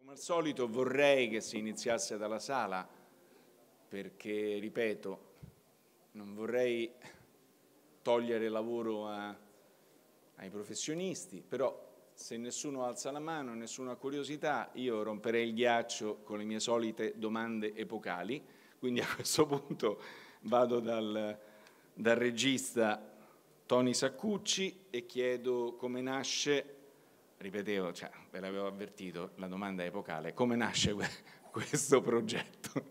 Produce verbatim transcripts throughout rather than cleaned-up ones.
Come al solito vorrei che si iniziasse dalla sala, perché, ripeto, non vorrei togliere lavoro a, ai professionisti, però se nessuno alza la mano, nessuno ha curiosità, io romperei il ghiaccio con le mie solite domande epocali, quindi a questo punto vado dal, dal regista Tony Saccucci e chiedo come nasce, ripetevo, cioè, ve l'avevo avvertito, la domanda è epocale, come nasce questo progetto?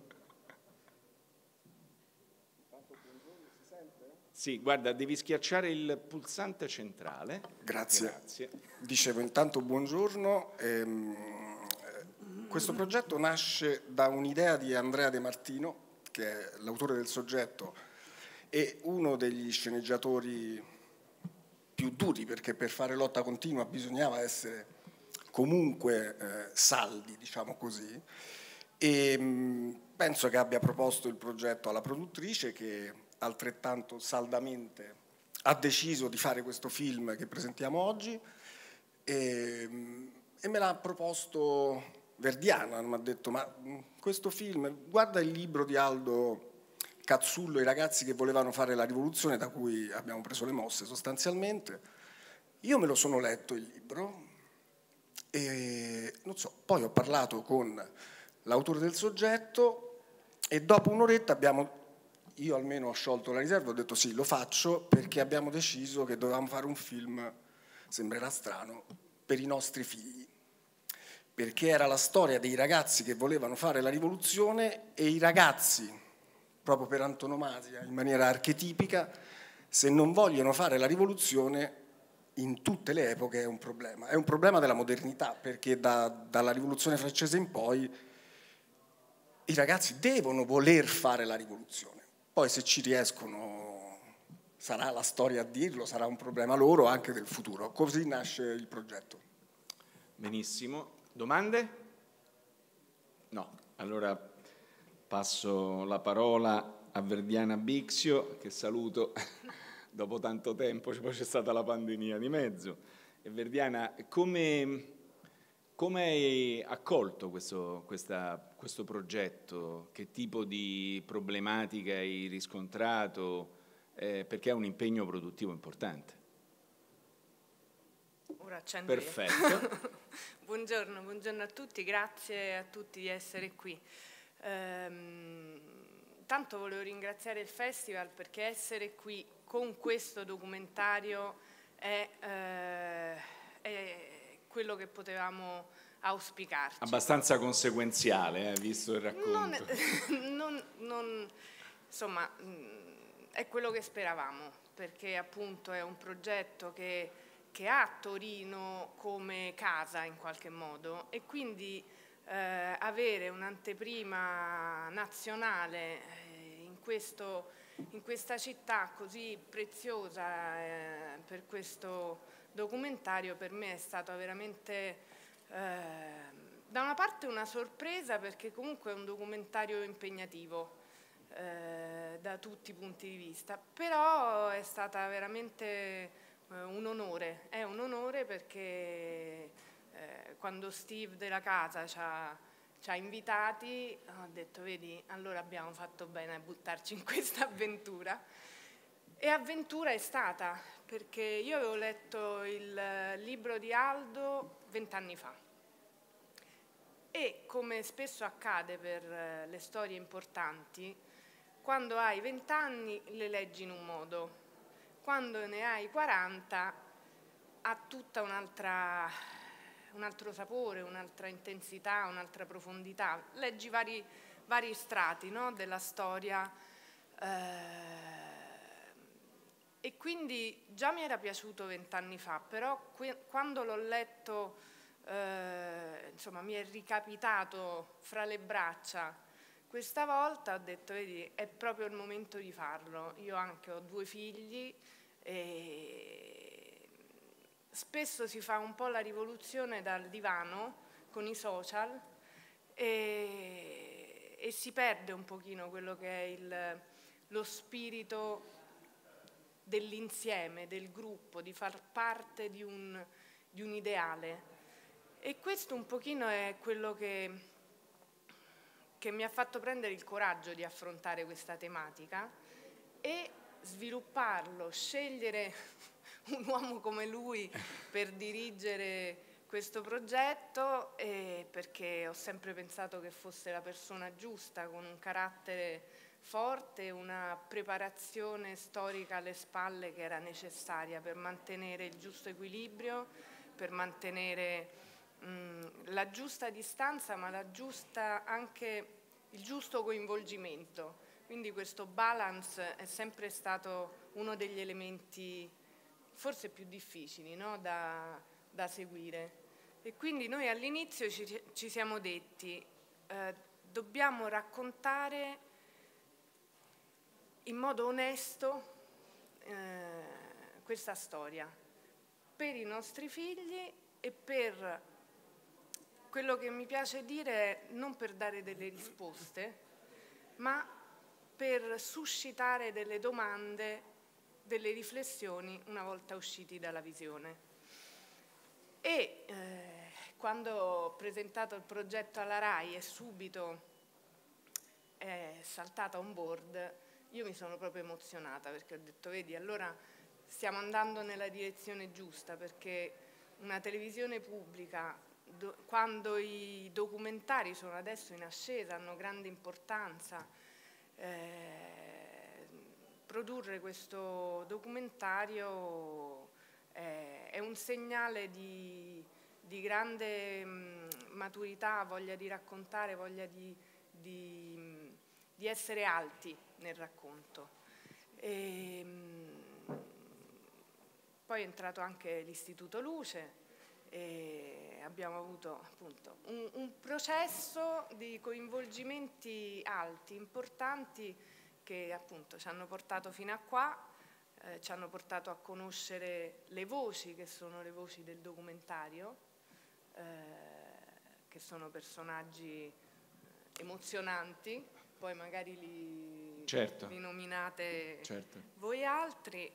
Sì, guarda, devi schiacciare il pulsante centrale. Grazie. Grazie. Dicevo intanto buongiorno. Ehm, questo progetto nasce da un'idea di Andrea De Martino, che è l'autore del soggetto e uno degli sceneggiatori più duri, perché per fare lotta continua bisognava essere comunque eh, saldi, diciamo così. E mh, penso che abbia proposto il progetto alla produttrice, che altrettanto saldamente ha deciso di fare questo film che presentiamo oggi, e, e me l'ha proposto Verdiana, mi ha detto: ma questo film, guarda il libro di Aldo Cazzullo, I ragazzi che volevano fare la rivoluzione, da cui abbiamo preso le mosse sostanzialmente. Io me lo sono letto il libro e non so, poi ho parlato con l'autore del soggetto e dopo un'oretta abbiamo, io almeno ho sciolto la riserva, ho detto sì, lo faccio, perché abbiamo deciso che dovevamo fare un film, sembrerà strano, per i nostri figli, perché era la storia dei ragazzi che volevano fare la rivoluzione e i ragazzi, proprio per antonomasia, in maniera archetipica, se non vogliono fare la rivoluzione in tutte le epoche è un problema. È un problema della modernità, perché da, dalla rivoluzione francese in poi i ragazzi devono voler fare la rivoluzione. Poi se ci riescono sarà la storia a dirlo, sarà un problema loro anche del futuro. Così nasce il progetto. Benissimo. Domande? No. Allora passo la parola a Verdiana Bixio, che saluto dopo tanto tempo, poi c'è stata la pandemia di mezzo. E Verdiana, come, come hai accolto questo, questa, questo progetto? Che tipo di problematiche hai riscontrato? Eh, perché è un impegno produttivo importante. Ora accendo Perfetto. io. Buongiorno, buongiorno a tutti, grazie a tutti di essere qui. Ehm, tanto volevo ringraziare il Festival, perché essere qui con questo documentario è, eh, è quello che potevamo auspicarci. Abbastanza conseguenziale, eh, visto il racconto. Non, non, non, insomma, è quello che speravamo, perché appunto è un progetto che, che ha Torino come casa in qualche modo, e quindi eh, avere un'anteprima nazionale eh, in, questo, in questa città così preziosa eh, per questo documentario, per me è stato veramente eh, da una parte una sorpresa, perché comunque è un documentario impegnativo eh, da tutti i punti di vista, però è stata veramente eh, un onore, è un onore perché eh, quando Steve della casa ci ha, ci ha invitati ho detto: vedi, allora abbiamo fatto bene a buttarci in questa avventura. E avventura è stata, perché io avevo letto il libro di Aldo vent'anni fa e, come spesso accade per le storie importanti, quando hai vent'anni le leggi in un modo, quando ne hai quaranta ha tutta un'altra, un altro sapore, un'altra intensità, un'altra profondità. Leggi vari, vari strati, no, della storia. Eh, E quindi già mi era piaciuto vent'anni fa, però quando l'ho letto, eh, insomma, mi è ricapitato fra le braccia questa volta, ho detto: vedi, è proprio il momento di farlo. Io anche ho due figli e spesso si fa un po' la rivoluzione dal divano con i social e, e si perde un pochino quello che è il, lo spirito dell'insieme, del gruppo, di far parte di un, di un ideale. E questo un pochino è quello che, che mi ha fatto prendere il coraggio di affrontare questa tematica e svilupparlo, scegliere un uomo come lui per dirigere questo progetto, eh, perché ho sempre pensato che fosse la persona giusta, con un carattere forte, una preparazione storica alle spalle che era necessaria per mantenere il giusto equilibrio, per mantenere mh, la giusta distanza, ma la giusta anche il giusto coinvolgimento. Quindi questo balance è sempre stato uno degli elementi forse più difficili, no? da, da seguire. E quindi noi all'inizio ci, ci siamo detti eh, dobbiamo raccontare in modo onesto eh, questa storia per i nostri figli e per quello che mi piace dire, non per dare delle risposte, ma per suscitare delle domande, delle riflessioni una volta usciti dalla visione. E eh, quando ho presentato il progetto alla RAI e subito è saltata on board, io mi sono proprio emozionata, perché ho detto, vedi, allora stiamo andando nella direzione giusta, perché una televisione pubblica, do, quando i documentari sono adesso in ascesa, hanno grande importanza, eh, produrre questo documentario eh, è un segnale di, di grande mh, maturità, voglia di raccontare, voglia di, di, mh, di essere alti nel racconto. E, mh, poi è entrato anche l'Istituto Luce e abbiamo avuto appunto un, un processo di coinvolgimenti alti, importanti, che appunto ci hanno portato fino a qua, eh, ci hanno portato a conoscere le voci che sono le voci del documentario, eh, che sono personaggi emozionanti, poi magari li, certo. li nominate certo. voi altri,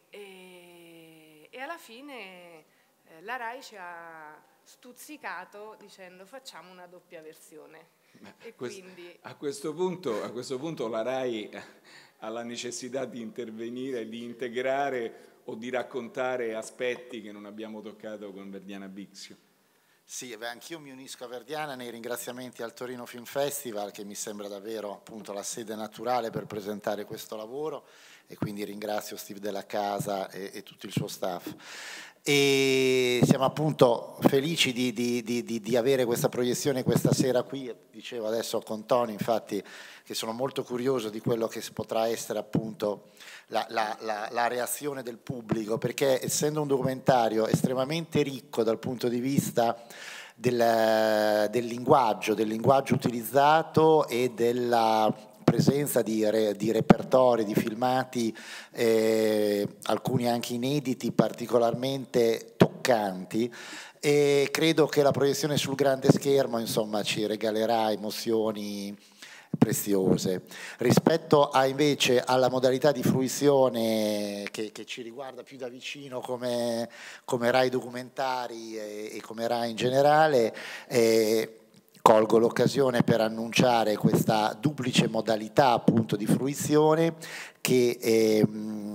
e, e alla fine eh, la RAI ci ha stuzzicato dicendo facciamo una doppia versione. E quindi... a, questo punto, a questo punto la RAI ha la necessità di intervenire, di integrare o di raccontare aspetti che non abbiamo toccato con Verdiana Bixio. Sì, anch'io mi unisco a Verdiana nei ringraziamenti al Torino Film Festival, che mi sembra davvero appunto la sede naturale per presentare questo lavoro, e quindi ringrazio Steve Della Casa e, e tutto il suo staff. E siamo appunto felici di, di, di, di avere questa proiezione questa sera qui. Dicevo adesso con Tony, infatti, che sono molto curioso di quello che potrà essere appunto la, la, la, la reazione del pubblico, perché essendo un documentario estremamente ricco dal punto di vista del, del linguaggio, del linguaggio utilizzato e della presenza di, re, di repertori, di filmati, eh, alcuni anche inediti, particolarmente toccanti, e credo che la proiezione sul grande schermo insomma ci regalerà emozioni preziose. Rispetto a invece alla modalità di fruizione che, che ci riguarda più da vicino come, come RAI Documentari e, e come RAI in generale, eh, colgo l'occasione per annunciare questa duplice modalità appunto di fruizione che eh,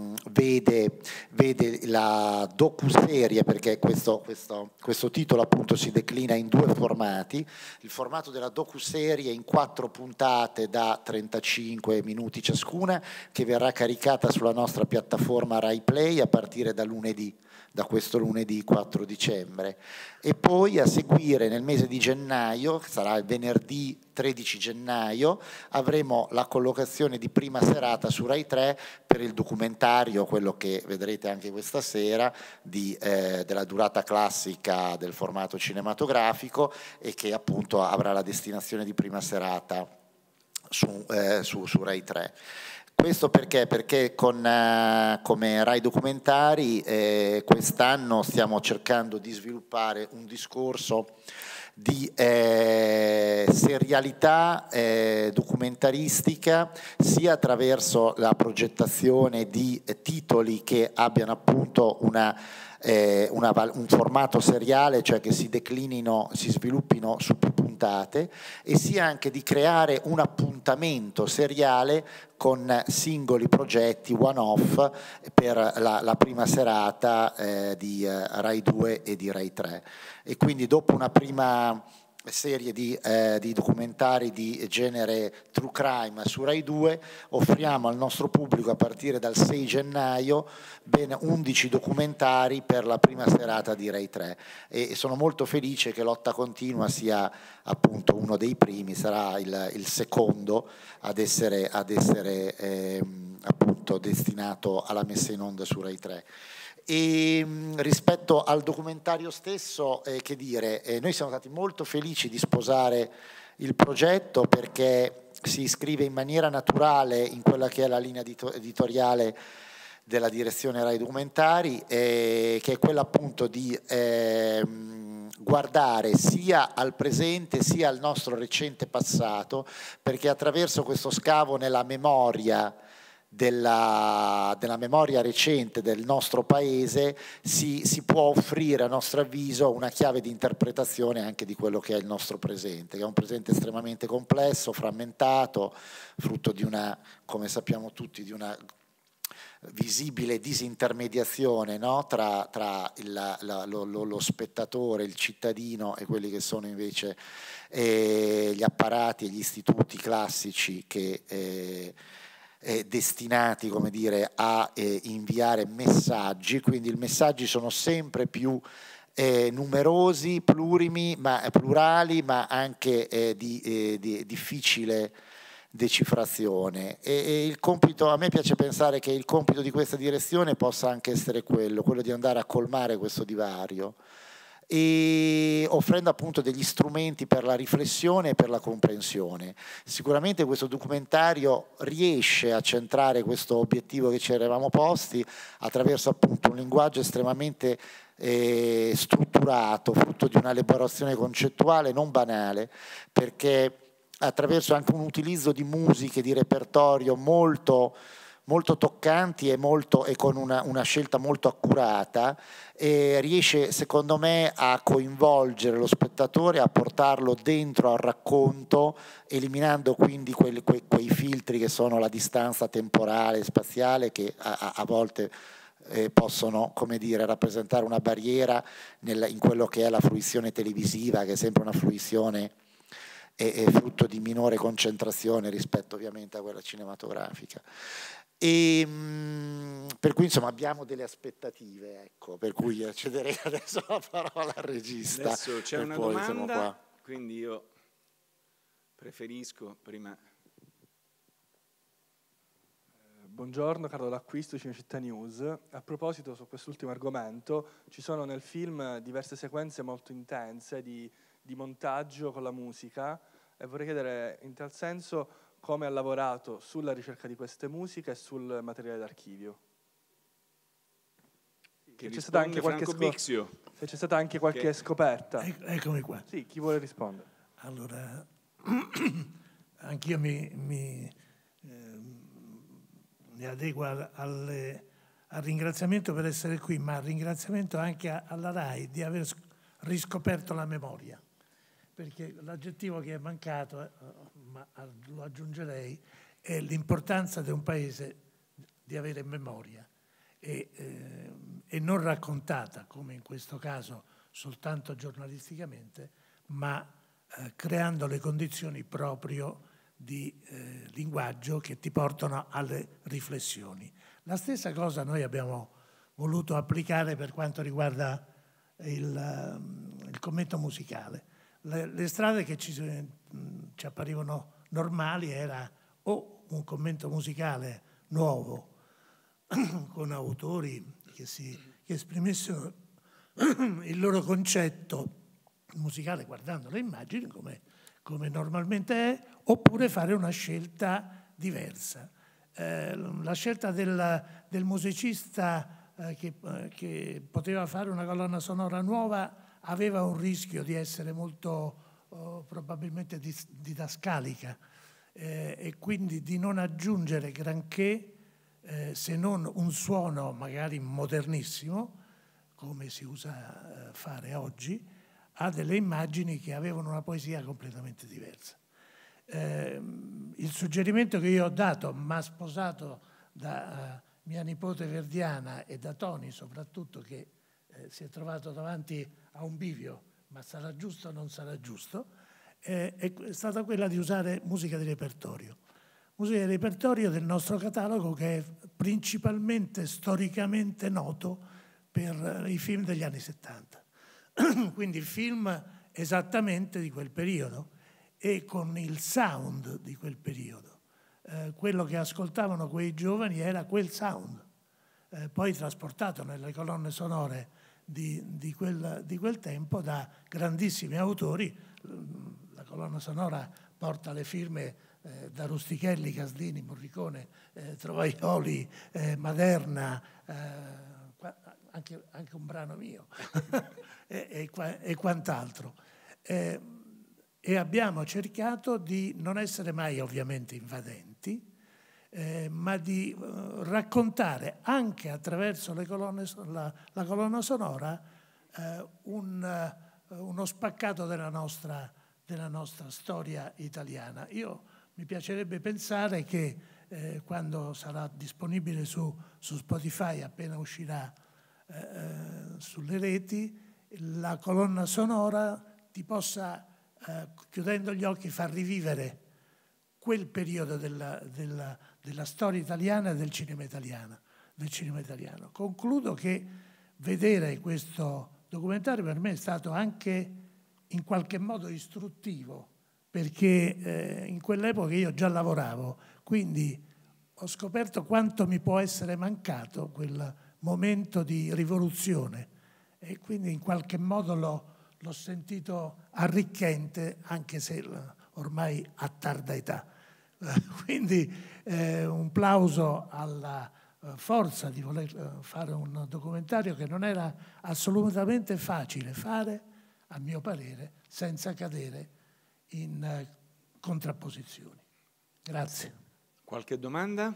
vede, vede la docuserie, perché questo, questo, questo titolo appunto si declina in due formati: il formato della docuserie in quattro puntate da trentacinque minuti ciascuna, che verrà caricata sulla nostra piattaforma Rai Play a partire da lunedì, da questo lunedì quattro dicembre, e poi a seguire nel mese di gennaio, che sarà il venerdì tredici gennaio, avremo la collocazione di prima serata su Rai tre per il documentario, quello che vedrete anche questa sera, di, eh, della durata classica del formato cinematografico, e che appunto avrà la destinazione di prima serata su, eh, su, su Rai tre. Questo perché? Perché con, eh, come Rai Documentari eh, quest'anno stiamo cercando di sviluppare un discorso di eh, serialità eh, documentaristica, sia attraverso la progettazione di eh, titoli che abbiano appunto una eh, una, un formato seriale, cioè che si declinino, si sviluppino su più puntate, e sia anche di creare un appuntamento seriale con singoli progetti one-off per la, la prima serata eh, di eh, Rai due e di Rai tre. E quindi dopo una prima serie di, eh, di documentari di genere true crime su Rai due, offriamo al nostro pubblico a partire dal sei gennaio ben undici documentari per la prima serata di Rai tre, e sono molto felice che Lotta Continua sia appunto uno dei primi, sarà il, il secondo ad essere, ad essere eh, appunto destinato alla messa in onda su Rai tre. E rispetto al documentario stesso, eh, che dire, eh, noi siamo stati molto felici di sposare il progetto, perché si iscrive in maniera naturale in quella che è la linea editoriale della direzione Rai Documentari, eh, che è quella appunto di eh, guardare sia al presente sia al nostro recente passato, perché attraverso questo scavo nella memoria Della, della memoria recente del nostro paese si, si può offrire a nostro avviso una chiave di interpretazione anche di quello che è il nostro presente, che è un presente estremamente complesso, frammentato, frutto di una, come sappiamo tutti, di una visibile disintermediazione, no? tra, tra il, la, lo, lo, lo spettatore, il cittadino, e quelli che sono invece eh, gli apparati e gli istituti classici che eh, Eh, destinati, come dire, a eh, inviare messaggi. Quindi i messaggi sono sempre più eh, numerosi, plurimi, ma, plurali, ma anche eh, di, eh, di difficile decifrazione. E, e il compito, a me piace pensare che il compito di questa direzione possa anche essere quello, quello di andare a colmare questo divario, e offrendo appunto degli strumenti per la riflessione e per la comprensione. Sicuramente questo documentario riesce a centrare questo obiettivo che ci eravamo posti attraverso appunto un linguaggio estremamente eh, strutturato, frutto di un'elaborazione concettuale non banale, perché attraverso anche un utilizzo di musiche, di repertorio molto molto toccanti e, molto, e con una, una scelta molto accurata, e riesce secondo me a coinvolgere lo spettatore, a portarlo dentro al racconto, eliminando quindi quelli, quei, quei filtri che sono la distanza temporale e spaziale, che a, a volte eh, possono, come dire, rappresentare una barriera nel, in quello che è la fruizione televisiva, che è sempre una fruizione è, è frutto di minore concentrazione rispetto ovviamente a quella cinematografica. E mh, per cui insomma abbiamo delle aspettative, ecco, per cui cederei adesso la parola al regista. Adesso c'è una poi domanda, qua. Quindi io preferisco prima. Buongiorno, Carlo D'Acquisto, Cinecittà News. A proposito, su quest'ultimo argomento, ci sono nel film diverse sequenze molto intense di, di montaggio con la musica, e vorrei chiedere in tal senso come ha lavorato sulla ricerca di queste musiche e sul materiale d'archivio. Che c'è stata anche qualche, scop- se c'è stata anche qualche che... scoperta. Ec- eccomi qua. Sì, chi vuole rispondere? Allora, anch'io mi, mi, eh, mi adeguo alle, al ringraziamento per essere qui, ma al ringraziamento anche a, alla RAI di aver riscoperto la memoria, perché l'aggettivo che è mancato, eh, ma lo aggiungerei, è l'importanza di un paese di avere memoria e, eh, e non raccontata, come in questo caso, soltanto giornalisticamente, ma eh, creando le condizioni proprio di eh, linguaggio che ti portano alle riflessioni. La stessa cosa noi abbiamo voluto applicare per quanto riguarda il, il commento musicale. Le, le strade che ci, ci apparivano normali era o un commento musicale nuovo con autori che, si, che esprimessero il loro concetto musicale guardando le immagini come, come normalmente è, oppure fare una scelta diversa. Eh, la scelta del, del musicista eh, che, eh, che poteva fare una colonna sonora nuova aveva un rischio di essere molto oh, probabilmente didascalica eh, e quindi di non aggiungere granché eh, se non un suono magari modernissimo, come si usa fare oggi, a delle immagini che avevano una poesia completamente diversa. Eh, il suggerimento che io ho dato, ma sposato da uh, mia nipote Verdiana e da Tony soprattutto, che eh, si è trovato davanti a un bivio, ma sarà giusto o non sarà giusto, eh, è stata quella di usare musica di repertorio. Musica di repertorio del nostro catalogo, che è principalmente storicamente noto per i film degli anni settanta. Quindi film esattamente di quel periodo e con il sound di quel periodo. Eh, quello che ascoltavano quei giovani era quel sound, eh, poi trasportato nelle colonne sonore di, di, quel, di quel tempo da grandissimi autori. La colonna sonora porta le firme eh, da Rustichelli, Caslini, Morricone, eh, Trovaioli, eh, Maderna, eh, Anche, anche un brano mio e, e, e quant'altro. Eh, e abbiamo cercato di non essere mai ovviamente invadenti, eh, ma di uh, raccontare anche attraverso le colonne, la, la colonna sonora eh, un, uh, uno spaccato della nostra, della nostra storia italiana. Io mi piacerebbe pensare che eh, quando sarà disponibile su, su Spotify, appena uscirà Eh, sulle reti, la colonna sonora ti possa, eh, chiudendo gli occhi, far rivivere quel periodo della, della, della storia italiana e del cinema italiano, del cinema italiano. Concludo che vedere questo documentario per me è stato anche in qualche modo istruttivo, perché eh, in quell'epoca io già lavoravo, quindi ho scoperto quanto mi può essere mancato quel momento di rivoluzione e quindi in qualche modo l'ho, l'ho sentito arricchente, anche se ormai a tarda età. Quindi eh, un plauso alla forza di voler fare un documentario che non era assolutamente facile fare, a mio parere, senza cadere in contrapposizioni. Grazie. Qualche domanda?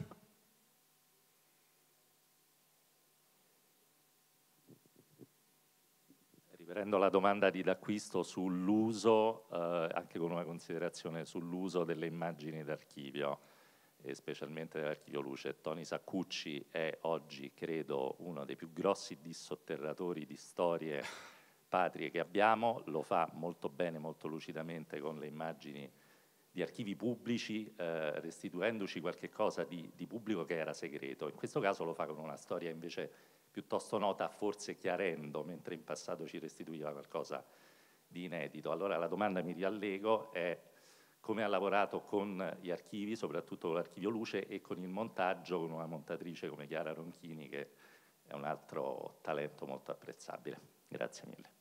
Riprendo la domanda di D'Acquisto sull'uso, eh, anche con una considerazione sull'uso delle immagini d'archivio, e specialmente dell'archivio luce. Tony Saccucci è oggi, credo, uno dei più grossi dissotterratori di storie patrie che abbiamo, lo fa molto bene, molto lucidamente con le immagini di archivi pubblici, eh, restituendoci qualche cosa di, di pubblico che era segreto. In questo caso lo fa con una storia invece piuttosto nota, forse chiarendo, mentre in passato ci restituiva qualcosa di inedito. Allora la domanda, mi riallego, è come ha lavorato con gli archivi, soprattutto con l'archivio luce, e con il montaggio, con una montatrice come Chiara Ronchini, che è un altro talento molto apprezzabile. Grazie mille.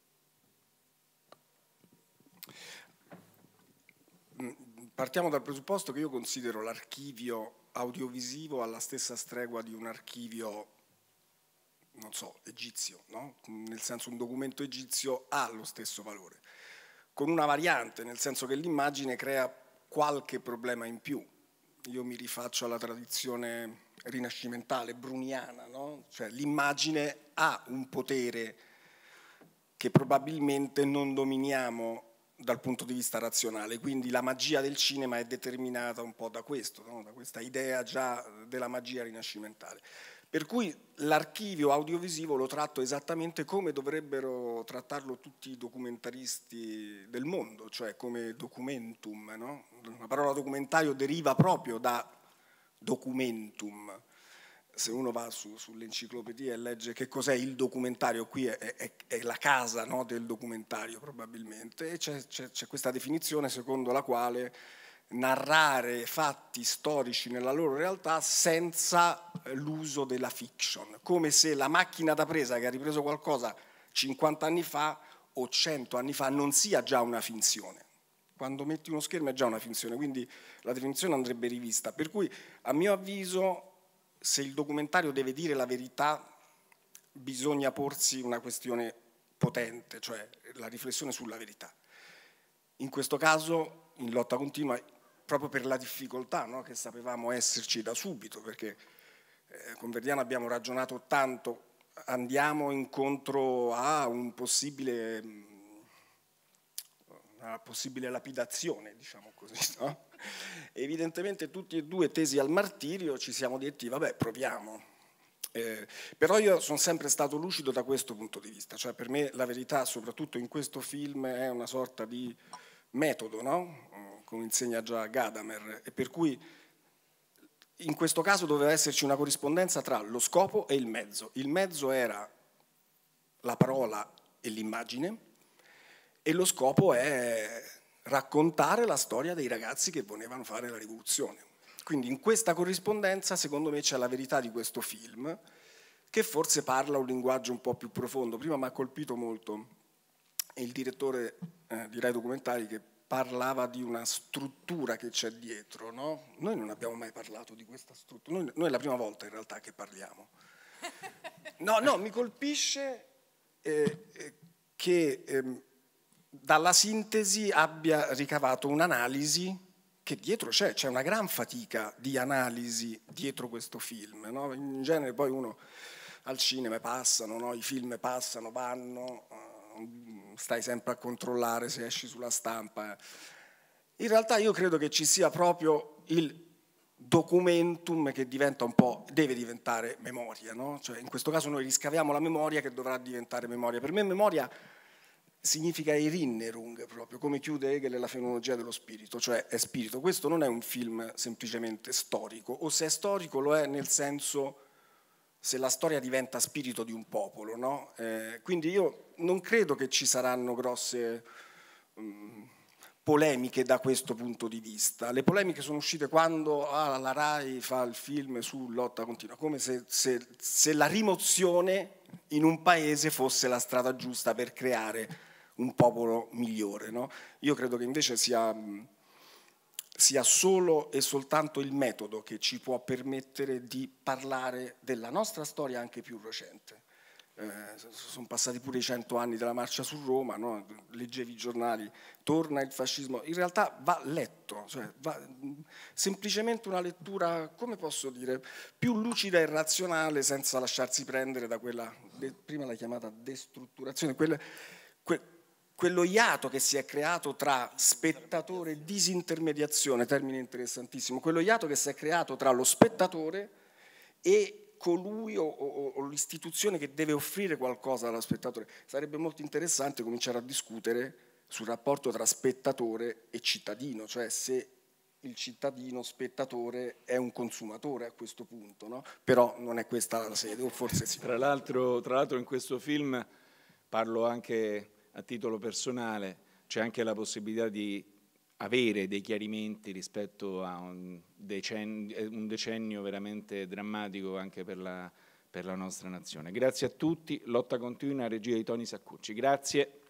Partiamo dal presupposto che io considero l'archivio audiovisivo alla stessa stregua di un archivio, non so, egizio, no? Nel senso, un documento egizio ha lo stesso valore, con una variante, nel senso che l'immagine crea qualche problema in più. Io mi rifaccio alla tradizione rinascimentale, bruniana, no? Cioè l'immagine ha un potere che probabilmente non dominiamo dal punto di vista razionale, quindi la magia del cinema è determinata un po' da questo, no? Da questa idea già della magia rinascimentale. Per cui l'archivio audiovisivo lo tratto esattamente come dovrebbero trattarlo tutti i documentaristi del mondo, cioè come documentum, no? La parola documentario deriva proprio da documentum. Se uno va su, sull'enciclopedia e legge che cos'è il documentario, qui è, è, è la casa, no, del documentario probabilmente, e c'è, c'è, c'è questa definizione secondo la quale narrare fatti storici nella loro realtà senza l'uso della fiction, come se la macchina da presa che ha ripreso qualcosa cinquanta anni fa o cento anni fa non sia già una finzione. Quando metti uno schermo è già una finzione, quindi la definizione andrebbe rivista. Per cui, a mio avviso, se il documentario deve dire la verità, bisogna porsi una questione potente, cioè la riflessione sulla verità. In questo caso, in lotta continua, proprio per la difficoltà, no, che sapevamo esserci da subito, perché eh, con Verdiana abbiamo ragionato tanto andiamo incontro a un possibile, una possibile lapidazione, diciamo così, no? Evidentemente tutti e due tesi al martirio ci siamo detti vabbè, proviamo. Eh, però io sono sempre stato lucido da questo punto di vista, cioè per me la verità, soprattutto in questo film, è una sorta di metodo, no? Come insegna già Gadamer, e per cui in questo caso doveva esserci una corrispondenza tra lo scopo e il mezzo. Il mezzo era la parola e l'immagine, e lo scopo è raccontare la storia dei ragazzi che volevano fare la rivoluzione. Quindi in questa corrispondenza, secondo me, c'è la verità di questo film, che forse parla un linguaggio un po' più profondo. Prima mi ha colpito molto il direttore eh, di Rai Documentari, che parlava di una struttura che c'è dietro, no? Noi non abbiamo mai parlato di questa struttura, noi, noi è la prima volta in realtà che parliamo. No, no, mi colpisce eh, che eh, dalla sintesi abbia ricavato un'analisi che dietro c'è, c'è una gran fatica di analisi dietro questo film, no? In genere poi uno al cinema passano, no? I film passano, vanno, uh, stai sempre a controllare se esci sulla stampa. In realtà io credo che ci sia proprio il documentum che diventa un po', deve diventare memoria, no? Cioè in questo caso noi riscaviamo la memoria che dovrà diventare memoria. Per me memoria significa Erinnerung, proprio come chiude Hegel la fenomenologia dello spirito, cioè è spirito. Questo non è un film semplicemente storico, o se è storico lo è nel senso se la storia diventa spirito di un popolo, no? Eh, quindi io non credo che ci saranno grosse um, polemiche da questo punto di vista. Le polemiche sono uscite quando ah, la Rai fa il film su lotta continua, come se, se, se la rimozione in un paese fosse la strada giusta per creare un popolo migliore, no? Io credo che invece sia, sia solo e soltanto il metodo che ci può permettere di parlare della nostra storia anche più recente. Eh, sono passati pure i cento anni della marcia su Roma, no? Leggevi i giornali, torna il fascismo, in realtà va letto, cioè va, semplicemente una lettura, come posso dire, più lucida e razionale, senza lasciarsi prendere da quella, de, prima l'hai chiamata destrutturazione, quelle, que, quello iato che si è creato tra spettatore e disintermediazione, termine interessantissimo, quello iato che si è creato tra lo spettatore e colui o, o, o l'istituzione che deve offrire qualcosa allo spettatore. Sarebbe molto interessante cominciare a discutere sul rapporto tra spettatore e cittadino, cioè se il cittadino spettatore è un consumatore a questo punto, no? Però non è questa la sede, o forse sì. Tra l'altro, tra l'altro in questo film parlo anche a titolo personale, c'è anche la possibilità di avere dei chiarimenti rispetto a un decennio, un decennio veramente drammatico anche per la, per la nostra nazione. Grazie a tutti, Lotta Continua, regia di Tony Saccucci. Grazie.